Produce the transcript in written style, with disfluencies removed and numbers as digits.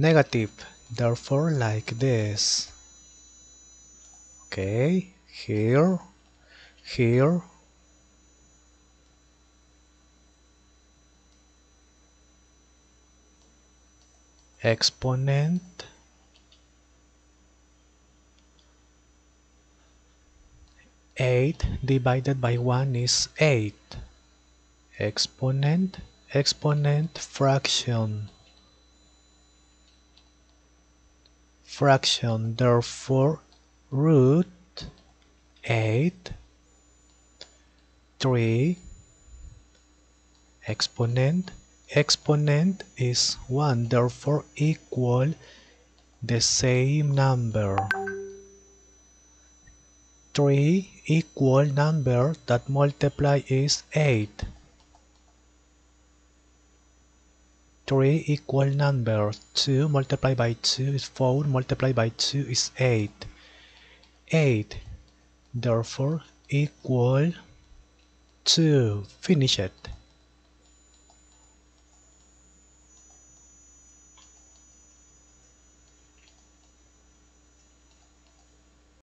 negative, therefore like this. Okay, here, here, exponent, eight divided by 1 is 8. Exponent, exponent, fraction, fraction, therefore root 8, 3, exponent, exponent is 1, therefore equal the same number. 3 equal number that multiply is 8. 3 equal number, 2 multiplied by 2 is 4, multiplied by 2 is 8. 8, therefore equal 2. Finish it.